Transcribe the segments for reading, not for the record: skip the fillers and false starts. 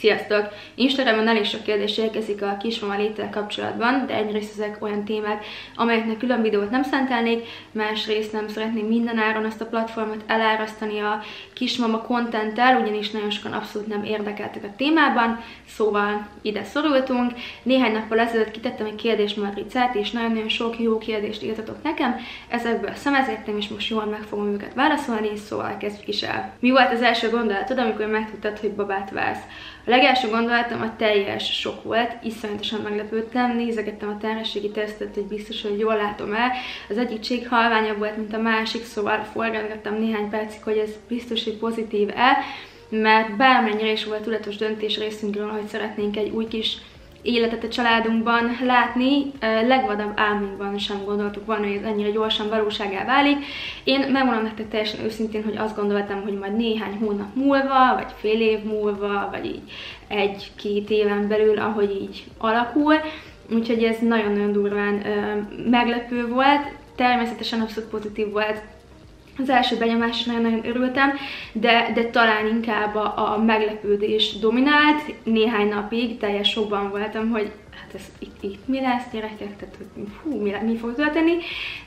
Sziasztok! Instagramon elég sok kérdés érkezik a kismama léttel kapcsolatban, de egyrészt ezek olyan témák, amelyeknek külön videót nem szentelnék, másrészt nem szeretném mindenáron azt a platformot elárasztani a kismama contenttel, ugyanis nagyon sokan abszolút nem érdekeltek a témában, szóval ide szorultunk. Néhány nappal ezelőtt kitettem egy kérdésmatricát, és nagyon-nagyon sok jó kérdést írtatok nekem, ezekből szemezgettem, és most jól meg fogom őket válaszolni, szóval kezdjük is el. Mi volt az első gondolatod, amikor megtudtad, hogy babát válsz? A legelső gondolatom a teljes sok volt, iszonyatosan meglepődtem, nézegettem a terhességi tesztet, hogy biztos, hogy jól látom el. Az egyik csík halványabb volt, mint a másik, szóval forgatgattam néhány percig, hogy ez biztos, hogy pozitív-e, mert bármennyire is volt tudatos döntés részünkről, hogy szeretnénk egy új kis életet a családunkban látni, legvadabb álmunkban sem gondoltuk volna, hogy ez ennyire gyorsan valóságá válik. Én megmondom nektek teljesen őszintén, hogy azt gondoltam, hogy majd néhány hónap múlva, vagy fél év múlva, vagy így egy-két éven belül, ahogy így alakul. Úgyhogy ez nagyon-nagyon durván meglepő volt, természetesen abszolút pozitív volt. Az első benyomás is nagyon-nagyon örültem, de talán inkább a meglepődés dominált. Néhány napig teljes sokban voltam, hogy hát ez itt mi lesz, gyerekek, tehát hú, mi fog történni,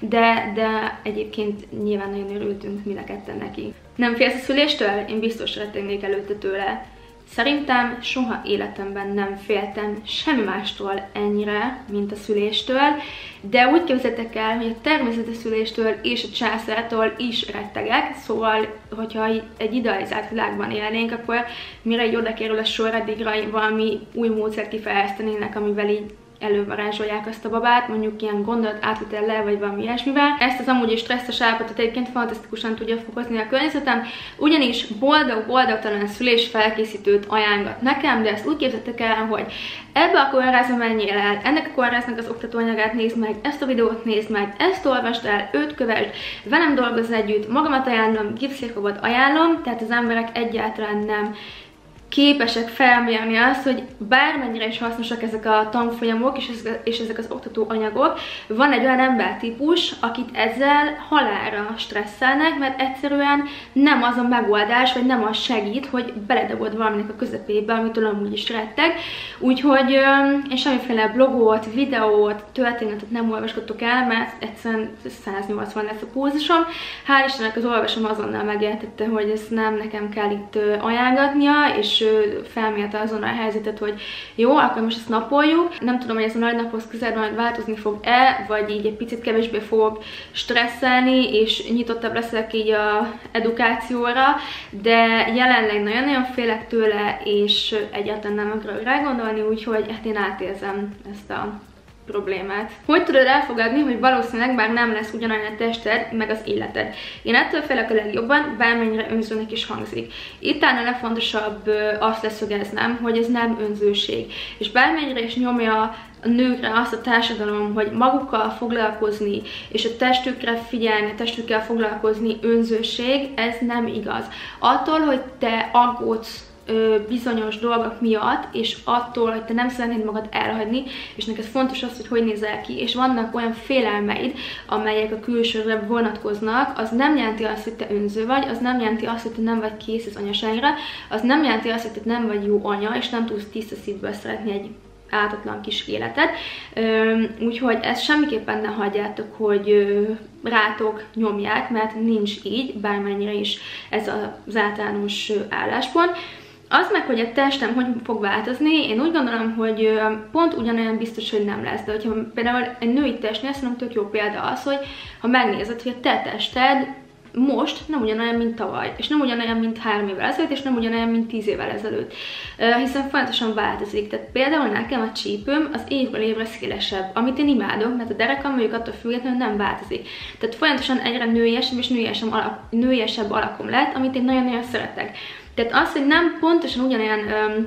de egyébként nyilván nagyon örültünk mind a ketten neki. Nem félsz a szüléstől? Én biztos rettegnék előtte tőle. Szerintem soha életemben nem féltem semmi mástól ennyire, mint a szüléstől, de úgy képzeljétek el, hogy a természetes szüléstől és a császártól is rettegek, szóval, hogyha egy idealizált világban élnénk, akkor mire így oda kerül a sor, addigra valami új módszert kifejlesztenének, amivel így elővarázsolják azt a babát, mondjuk ilyen gondolat átvitellel, vagy valami ilyesmivel. Ezt az amúgy is stresszes állapotot egyébként fantasztikusan tudja fokozni a környezetem, ugyanis boldog-boldogtalan szülés felkészítőt ajánlott nekem, de ezt úgy képzettek el, hogy ebbe a kórházba menjél el, ennek a kórháznak az oktatóanyagát nézd meg, ezt a videót nézd meg, ezt olvasd el, őt kövesd, velem dolgozz együtt, magamat ajánlom, Gipszirkobot ajánlom, tehát az emberek egyáltalán nem képesek felmérni azt, hogy bármennyire is hasznosak ezek a tanfolyamok és ezek az oktató anyagok, van egy olyan embertípus, akit ezzel halálra stresszelnek, mert egyszerűen nem az a megoldás, vagy nem az segít, hogy beledobod valaminek a közepébe, amitől amúgy is retteg. Úgyhogy én semmiféle blogot, videót, történetet nem olvasgatok el, mert egyszerűen 180 lesz a pulzusom. Hál' Istennek az olvasom azonnal megértette, hogy ezt nem nekem kell itt ajánlgatnia, és felmérte azon a helyzetet, hogy jó, akkor most ezt napoljuk. Nem tudom, hogy ez a nagy naphoz közel majd változni fog-e, vagy így egy picit kevésbé fogok stresszelni, és nyitottabb leszek így a edukációra, de jelenleg nagyon-nagyon félek tőle, és egyáltalán nem akarok rá gondolni, úgyhogy hát én átérzem ezt a problémát. Hogy tudod elfogadni, hogy valószínűleg bár nem lesz ugyanolyan a tested, meg az életed? Én ettől félek a legjobban, bármennyire önzőnek is hangzik. Itt talán a legfontosabb azt leszögeznem, hogy ez nem önzőség. És bármennyire is nyomja a nőkre azt a társadalom, hogy magukkal foglalkozni, és a testükre figyelni, a testükkel foglalkozni önzőség, ez nem igaz. Attól, hogy te aggódsz bizonyos dolgok miatt, és attól, hogy te nem szeretnéd magad elhagyni, és neked fontos az, hogy nézel ki, és vannak olyan félelmeid, amelyek a külsőre vonatkoznak, az nem jelenti azt, hogy te önző vagy, az nem jelenti azt, hogy te nem vagy kész az anyaságra, az nem jelenti azt, hogy te nem vagy jó anya, és nem tudsz tiszta szívből szeretni egy ártatlan kis életet. Úgyhogy ezt semmiképpen ne hagyjátok, hogy rátok nyomják, mert nincs így, bármennyire is ez az általános álláspont. Az meg, hogy a testem hogy fog változni, én úgy gondolom, hogy pont ugyanolyan biztos, hogy nem lesz. De hogyha például egy női testnél, szerintem tök jó példa az, hogy ha megnézed, hogy a te tested most nem ugyanolyan, mint tavaly, és nem ugyanolyan, mint 3 évvel ezelőtt, és nem ugyanolyan, mint 10 évvel ezelőtt. Hiszen folyamatosan változik. Tehát például nekem a csípőm az évről évre szélesebb, amit én imádok, mert a derekam mondjuk attól függetlenül nem változik. Tehát folyamatosan egyre nőiesebb és nőiesebb alakom lett, amit én nagyon-nagyon szeretek. Tehát az, hogy nem pontosan ugyanolyan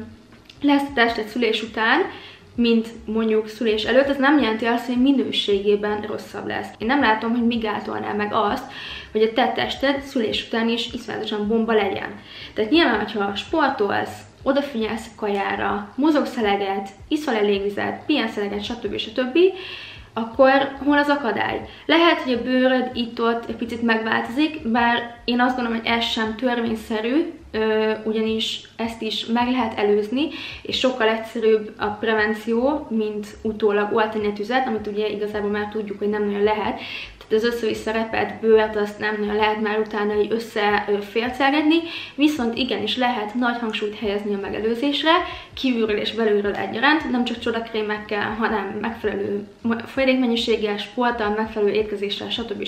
lesz a tested szülés után, mint mondjuk szülés előtt, az nem jelenti azt, hogy minőségében rosszabb lesz. Én nem látom, hogy mi gátolná meg azt, hogy a te tested szülés után is iszonyatosan bomba legyen. Tehát nyilván, hogyha sportolsz, odafigyelsz a kajára, mozogsz eleget, iszol elég vizet, pihensz eleget, stb. akkor hol az akadály? Lehet, hogy a bőröd itt-ott egy picit megváltozik, bár én azt gondolom, hogy ez sem törvényszerű, ugyanis ezt is meg lehet előzni, és sokkal egyszerűbb a prevenció, mint utólag oltani a tüzet, amit ugye igazából már tudjuk, hogy nem nagyon lehet. Tehát az össze-vissza repett bőrt azt nem nagyon lehet már utána így összefércelgetni, viszont igenis lehet nagy hangsúlyt helyezni a megelőzésre, kívülről és belülről egyaránt, nem csak csodakrémekkel, hanem megfelelő folyadékmennyiséggel, sporttal, megfelelő étkezéssel, stb.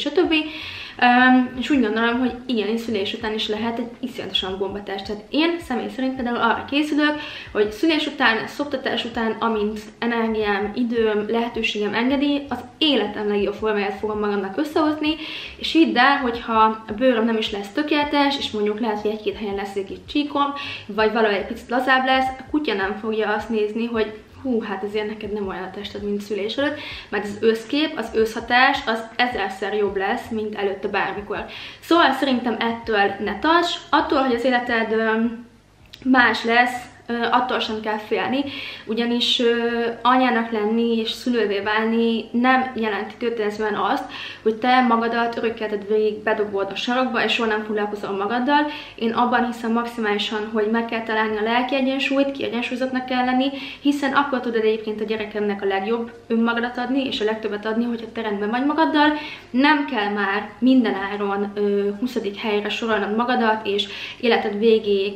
És úgy gondolom, hogy igenis szülés után is lehet egy iszonyatosan bombatest. Tehát én személy szerint például arra készülök, hogy szülés után, szoptatás után, amint energiám, időm, lehetőségem engedi, az életem legjobb formáját fogom magamnak összehozni, és hidd el, hogyha a bőröm nem is lesz tökéletes, és mondjuk lehet, hogy egy-két helyen lesz egy kis csíkom, vagy valahogy egy picit lazább lesz, a kutya nem fogja azt nézni, hogy hú, hát azért neked nem olyan a tested, mint szülés előtt, mert az összkép, az összhatás az 1000-szer jobb lesz, mint előtte bármikor. Szóval szerintem ettől ne tarts, attól, hogy az életed más lesz, attól sem kell félni, ugyanis anyának lenni és szülővé válni nem jelenti kötelezően azt, hogy te magadat örökkelted végig bedobod a sarokba, és soha nem foglalkozol magaddal. Én abban hiszem maximálisan, hogy meg kell találni a lelki egyensúlyt, kiegyensúlyozottnak kell lenni, hiszen akkor tudod egyébként a gyerekemnek a legjobb önmagadat adni, és a legtöbbet adni, hogyha te rendben vagy magaddal. Nem kell már minden áron 20. helyre sorolnod magadat, és életed végéig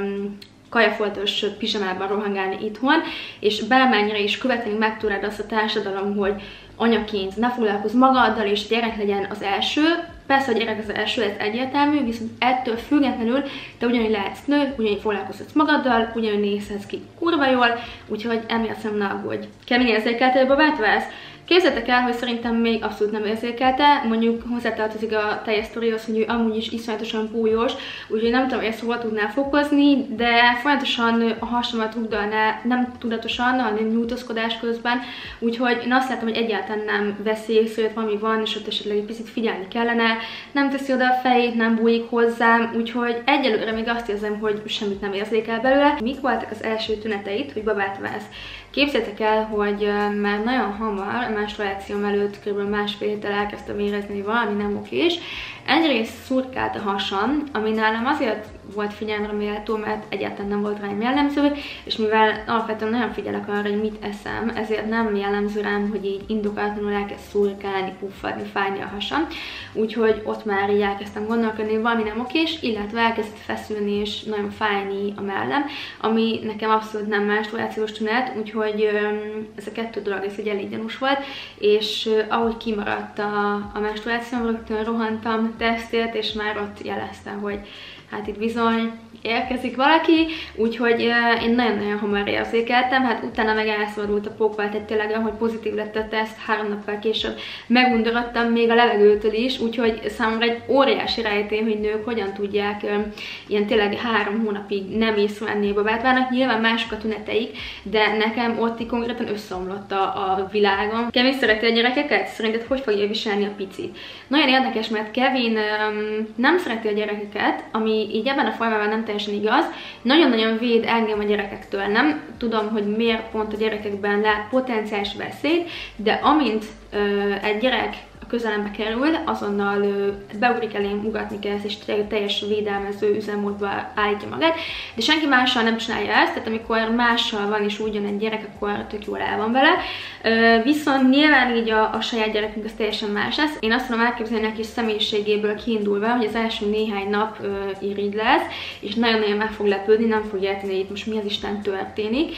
kajafoltos pizsamában rohangálni itthon, és bármennyire is követelni megtudod azt a társadalom, hogy anyaként ne foglalkozz magaddal, és a gyerek legyen az első. Persze, a gyerek az első, ez egyértelmű, viszont ettől függetlenül te ugyanúgy lehetsz nő, ugyanúgy foglalkozhatsz magaddal, ugyanúgy nézhetsz ki kurva jól, úgyhogy emiatt nem ne aggódj. Kemény érzékelte, babát válsz? Képzeljétek el, hogy szerintem még abszolút nem érzékelte, mondjuk hozzátartozik a teljes sztorihoz, hogy ő amúgy is iszonyatosan bújós, úgyhogy nem tudom, hogy ezt hol tudná fokozni, de folyamatosan a hasamat rugdalná, nem tudatosan, hanem nyújtózkodás közben, úgyhogy én azt látom, hogy egyáltalán nem veszi észre, hogy valami van, és ott esetleg egy picit figyelni kellene, nem teszi oda a fejét, nem bújik hozzám, úgyhogy egyelőre még azt érzem, hogy semmit nem érzékel belőle. Mik voltak az első tüneteit, hogy babát válsz? Képzeljétek el, hogy már nagyon hamar, a menstruációm előtt kb. Másfél héttel elkezdtem érezni, hogy valami nem okés. Egyrészt szurkált a hasam, ami nálam azért volt figyelemre méltó, mert egyáltalán nem volt rám jellemző, és mivel alapvetően nagyon figyelek arra, hogy mit eszem, ezért nem jellemző rám, hogy így indokolatlanul elkezd szurkálni, puffadni, fájni a hasam. Úgyhogy ott már így elkezdtem gondolkodni, hogy valami nem okés, illetve elkezdett feszülni és nagyon fájni a mellem, ami nekem abszolút nem menstruációs tünet, úgyhogy ez a kettő dolog is egy elég gyanús volt, és ahogy kimaradt a menstruációm, rögtön rohantam tesztért, és már ott jelezte, hogy hát itt bizony érkezik valaki, úgyhogy én nagyon-nagyon hamar érzékeltem, hát utána meg elszabadult a pókvált, tehát tényleg, ahogy pozitív lett a teszt, 3 nappal később megundorodtam még a levegőtől is, úgyhogy számomra egy óriási rejtély, hogy nők hogyan tudják ilyen tényleg 3 hónapig nem észrevenni babát várnak. Nyilván mások a tüneteik, de nekem ott így konkrétan összeomlott a világom. Kevin szereti a gyerekeket? Szerinted hogy fogja viselni a picit? Nagyon érdekes, mert Kevin nem szereti a gyerekeket, ami így ebben a formában nem teljesen igaz. Nagyon-nagyon véd engem a gyerekektől. Nem tudom, hogy miért pont a gyerekekben lát potenciális veszélyt, de amint egy gyerek a közelembe kerül, azonnal beugrik elém, ugatni kezd, és teljes védelmező üzemmódba állítja magát, de senki mással nem csinálja ezt, tehát amikor mással van és úgy jön egy gyerek, akkor tök jól el van vele. Viszont nyilván így a saját gyerekünk az teljesen más lesz. Én azt tudom elképzelni neki személyiségéből kiindulva, hogy az első néhány nap irigy lesz, és nagyon-nagyon meg fog lepődni, nem fog érteni, hogy itt most mi az Isten történik,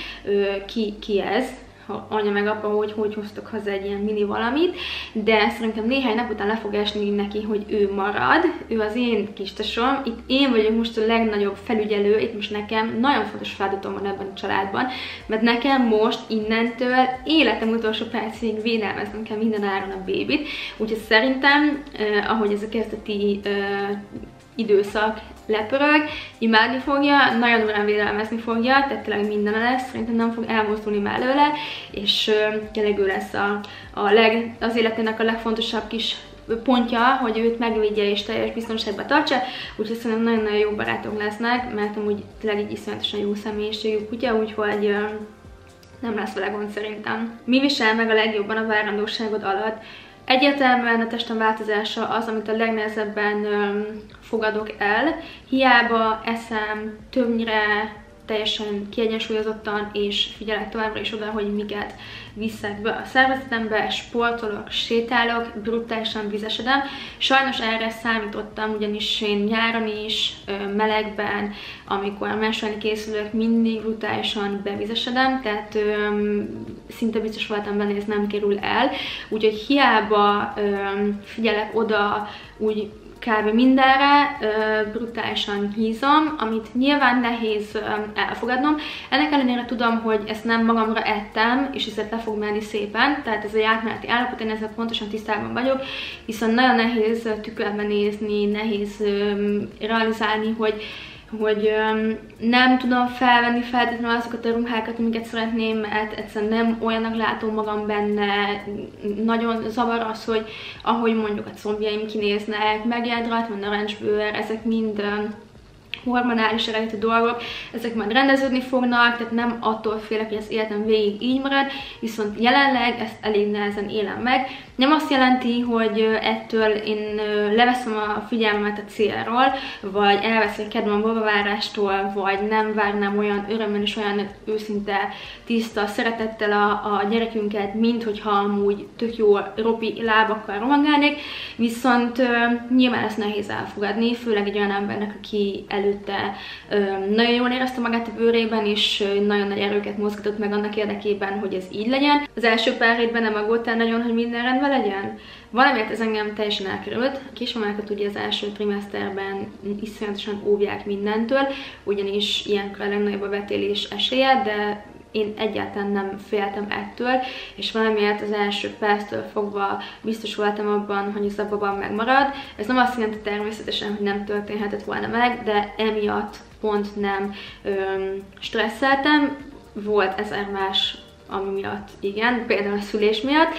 ki ez, anya meg apa, hogy hoztak haza egy ilyen mini valamit, de szerintem néhány nap után le fog esni neki, hogy ő marad, ő az én kis tesóm, itt én vagyok most a legnagyobb felügyelő, itt most nekem nagyon fontos feladatom van ebben a családban, mert nekem most innentől életem utolsó percig védelmeznem kell minden áron a bébit, úgyhogy szerintem, ahogy ez a kezdeti időszak lepörög, imádni fogja, nagyon durán védelmezni fogja, tehát tényleg minden lesz, szerintem nem fog elmozdulni mellőle, és tényleg ő lesz az életének a legfontosabb kis pontja, hogy őt megvédje és teljes biztonságban tartsa, úgyhogy szerintem nagyon-nagyon jó barátok lesznek, mert amúgy tényleg egy iszonyatosan jó személyiségű kutya, úgyhogy nem lesz vele gond szerintem. Mi visel meg a legjobban a várandóságod alatt? Egyértelműen a testem változása az, amit a legnehezebben fogadok el. Hiába eszem többnyire teljesen kiegyensúlyozottan, és figyelek továbbra is oda, hogy miket viszek be a szervezetembe, sportolok, sétálok, brutálisan vizesedem. Sajnos erre számítottam, ugyanis én nyáron is, melegben, amikor másolni készülök, mindig brutálisan bevizesedem, tehát szinte biztos voltam benne, ez nem kerül el. Úgyhogy hiába figyelek oda úgy kb. Mindenre, brutálisan hízom, amit nyilván nehéz elfogadnom. Ennek ellenére tudom, hogy ezt nem magamra ettem, és ezért le fog menni szépen, tehát ez egy átmeneti állapot, én ezzel pontosan tisztában vagyok, viszont nagyon nehéz tükörbe nézni, nehéz realizálni, hogy nem tudom felvenni feltétlenül azokat a ruhákat, amiket szeretném, mert egyszerűen nem olyannak látom magam benne, nagyon zavar az, hogy ahogy mondjuk a combjaim kinéznek, megjelent rajta a narancsbőr, ezek mind hormonális eredetű dolgok, ezek majd rendeződni fognak, tehát nem attól félek, hogy az életem végig így marad, viszont jelenleg ezt elég nehezen élem meg. Nem azt jelenti, hogy ettől én leveszem a figyelmemet a célról, vagy elveszek kedvem a babavárástól, vagy nem várnám olyan örömmel és olyan őszinte, tiszta szeretettel a gyerekünket, mint hogyha amúgy tök jó ropi lábakkal rohangálnék, viszont nyilván ezt nehéz elfogadni, főleg egy olyan embernek, aki előtte nagyon jól érezte magát a bőrében, és nagyon nagy erőket mozgatott meg annak érdekében, hogy ez így legyen. Az első pár hétben nem aggódtál nagyon, hogy minden rendben legyen? Valamiért ez engem teljesen elkerült. A kismamákat ugye az első trimeszterben iszonyatosan óvják mindentől, ugyanis ilyenkor a legnagyobb a vetélés esélye, de én egyáltalán nem féltem ettől, és valamiért az első perctől fogva biztos voltam abban, hogy ez a baba megmarad. Ez nem azt jelenti természetesen, hogy nem történhetett volna meg, de emiatt pont nem stresszeltem. Volt 1000 más, ami miatt igen, például a szülés miatt.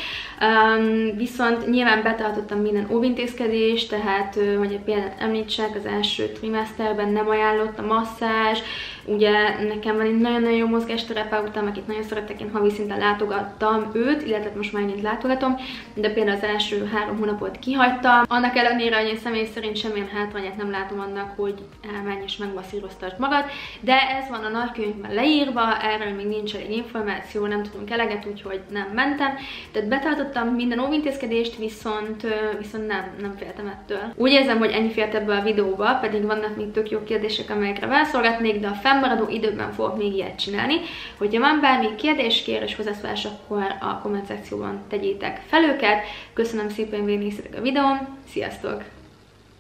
Viszont nyilván betartottam minden óvintézkedést, tehát, hogy például említsek, az első trimeszterben nem ajánlott a masszázs, ugye nekem van egy nagyon-nagyon jó mozgásterapeutám, akit nagyon szeretek, én havi szinten látogattam őt, illetve most már ennyit látogatom, de például az első 3 hónapot kihagytam. Annak ellenére, hogy én személy szerint semmilyen hátrányát nem látom annak, hogy elmenj és megmasszíroztasd magad, de ez van a nagykönyvben leírva, erről még nincs elég információ, nem tudunk eleget, úgyhogy nem mentem. Tehát betartottam minden óvintézkedést, viszont nem féltem ettől. Úgy érzem, hogy ennyi fért ebbe a videóba, pedig vannak még tök jó kérdések, amelyekre válaszolgatnék, de a fennmaradó időben fogok még ilyet csinálni. Hogyha van bármi kérdés, kérés, hozzászólás, akkor a komment szekcióban tegyétek fel őket. Köszönöm szépen, hogy végignéztétek a videón, sziasztok!